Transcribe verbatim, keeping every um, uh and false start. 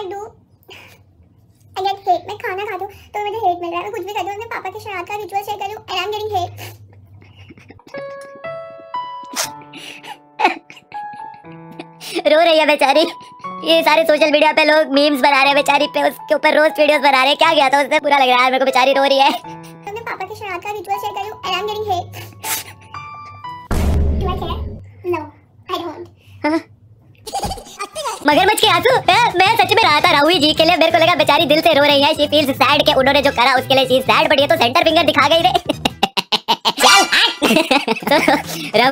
I do? I get hate. मैं खाना खाती हूँ तो मुझे hate मिल रहा है। मैं कुछ भी करती हूँ, अपने पापा के शरारत का रिचुअल शेयर कर रही हूँ and I'm getting hate. रो रही है बेचारी। ये सारे सोशल मीडिया पे लोग मीम्स बना रहे हैं बेचारी पे, उसके ऊपर रोस्ट वीडियोस बना रहे हैं। क्या गया था उससे, बुरा लग रहा है मेरे को, बेचारी रो रही है। अपने पापा के शरारत का रिचुअल शेयर कर रही हूँ and I'm getting hate. Do I care? No, I don't. मगरमच्छ के आंसू। मैं सच में रहा था राहुई जी के लिए, मेरे को लगा बेचारी दिल से रो रही है। शी फील्स सैड के उन्होंने जो करा उसके लिए शी सैड, बट ये तो सेंटर फिंगर दिखा गई रे।